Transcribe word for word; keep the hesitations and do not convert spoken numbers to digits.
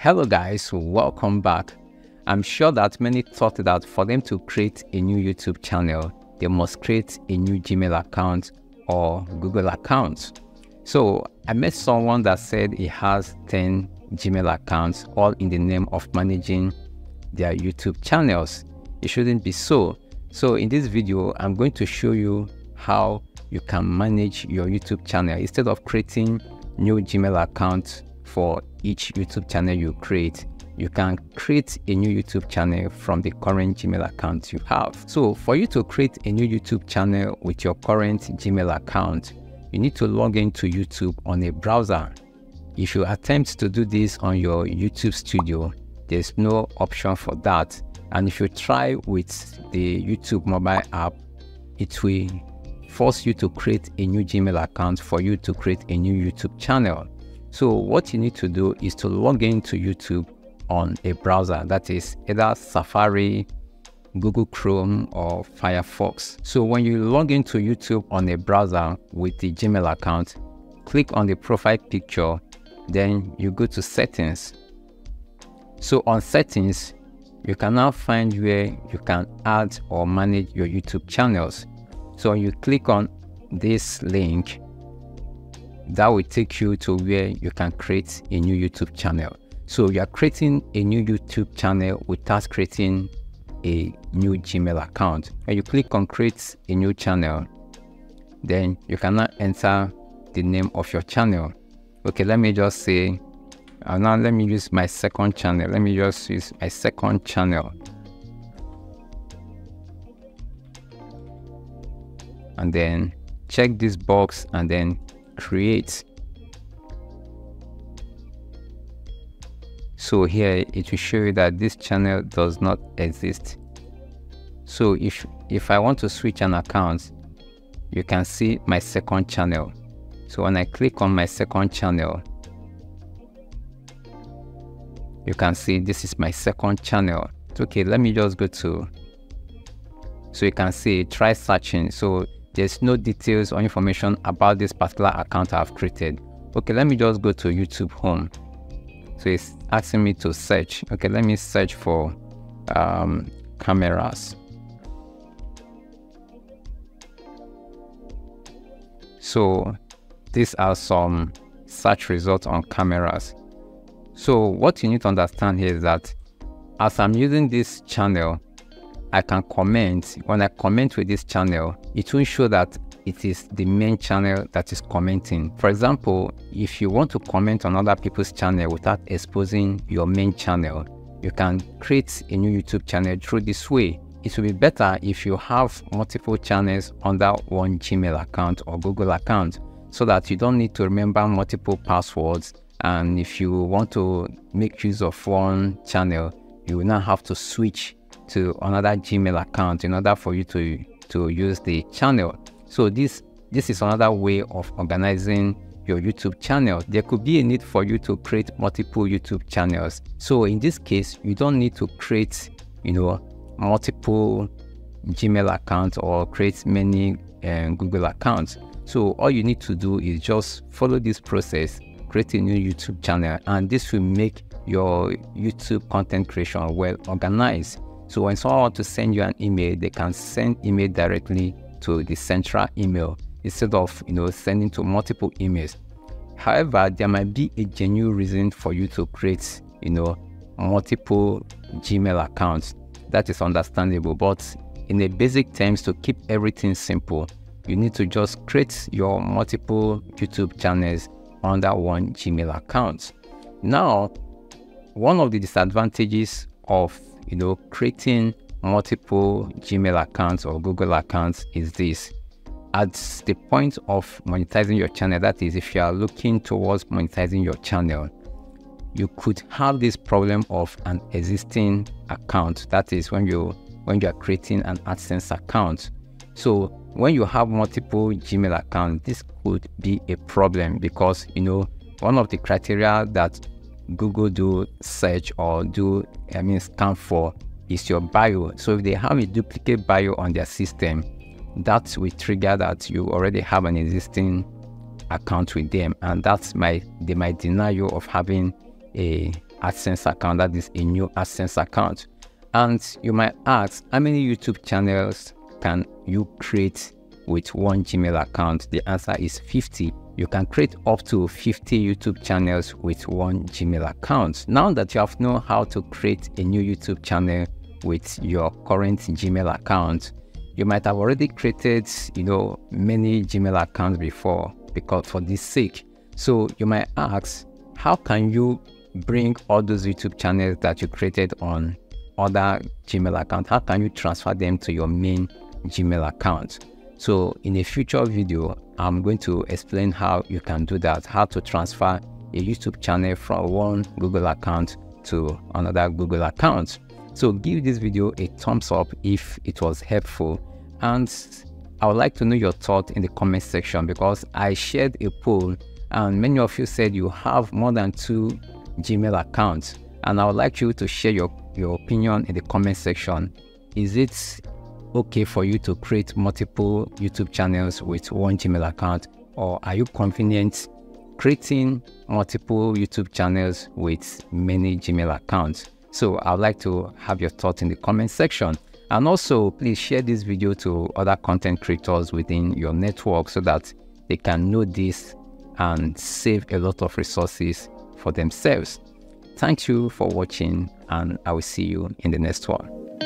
Hello guys, welcome back. I'm sure that many thought that for them to create a new YouTube channel, they must create a new Gmail account or Google account. So I met someone that said he has ten Gmail accounts, all in the name of managing their YouTube channels. It shouldn't be so. So in this video, I'm going to show you how you can manage your YouTube channel instead of creating new Gmail accounts for each YouTube channel you create. You can create a new YouTube channel from the current Gmail account you have. So for you to create a new YouTube channel with your current Gmail account, you need to log into YouTube on a browser. If you attempt to do this on your YouTube Studio, there's no option for that. And if you try with the YouTube mobile app, it will force you to create a new Gmail account for you to create a new YouTube channel. So what you need to do is to log into YouTube on a browser, that is either Safari, Google Chrome, or Firefox. So when you log into YouTube on a browser with the Gmail account, click on the profile picture, then you go to settings. So on settings, you can now find where you can add or manage your YouTube channels. So when you click on this link, that will take you to where you can create a new YouTube channel. So you are creating a new YouTube channel without creating a new Gmail account. When you click on create a new channel, then you can now enter the name of your channel. Okay, let me just say, uh, now let me use my second channel. Let me just use my second channel. And then check this box and then create. So here it will show you that this channel does not exist. So if if I want to switch an account, you can see my second channel. So when I click on my second channel, you can see this is my second channel. Okay, let me just go to, so you can see try searching. So there's no details or information about this particular account I've created. Okay, let me just go to YouTube Home. So it's asking me to search. Okay, let me search for um, cameras. So these are some search results on cameras. So what you need to understand here is that as I'm using this channel, I can comment. When I comment with this channel, it will show that it is the main channel that is commenting. For example, if you want to comment on other people's channel without exposing your main channel, you can create a new YouTube channel through this way. It will be better if you have multiple channels under one Gmail account or Google account, so that you don't need to remember multiple passwords. And if you want to make use of one channel, you will now have to switch to another Gmail account in order for you to to use the channel. So this this is another way of organizing your YouTube channel. There could be a need for you to create multiple YouTube channels. So in this case, you don't need to create, you know, multiple Gmail accounts or create many uh, Google accounts. So all you need to do is just follow this process, create a new YouTube channel, and this will make your YouTube content creation well organized. So when someone wants to send you an email, they can send email directly to the central email instead of, you know, sending to multiple emails. However, there might be a genuine reason for you to create, you know, multiple Gmail accounts. That is understandable. But in the basic terms, to keep everything simple, you need to just create your multiple YouTube channels under one Gmail account. Now, one of the disadvantages of you know, creating multiple Gmail accounts or Google accounts is this. At the point of monetizing your channel, that is, if you are looking towards monetizing your channel, you could have this problem of an existing account. That is when you when you are creating an AdSense account. So when you have multiple Gmail accounts, this could be a problem because, you know, one of the criteria that Google do search or do, I mean, scan for is your bio. So if they have a duplicate bio on their system, that will trigger that you already have an existing account with them, and that's my they might deny you of having a AdSense account, that is a new AdSense account. And you might ask, how many YouTube channels can you create with one Gmail account? The answer is fifty. You can create up to fifty YouTube channels with one Gmail account. Now that you have known how to create a new YouTube channel with your current Gmail account, you might have already created, you know, many Gmail accounts before because for this sake. So you might ask, how can you bring all those YouTube channels that you created on other Gmail accounts, how can you transfer them to your main Gmail account? So in a future video, I'm going to explain how you can do that, how to transfer a YouTube channel from one Google account to another Google account. So give this video a thumbs up if it was helpful, and I would like to know your thoughts in the comment section, because I shared a poll and many of you said you have more than two Gmail accounts, and I would like you to share your, your opinion in the comment section. Is it okay for you to create multiple YouTube channels with one Gmail account, or are you convenient creating multiple YouTube channels with many Gmail accounts? So I'd like to have your thoughts in the comment section. And also, please share this video to other content creators within your network so that they can know this and save a lot of resources for themselves. Thank you for watching, and I will see you in the next one.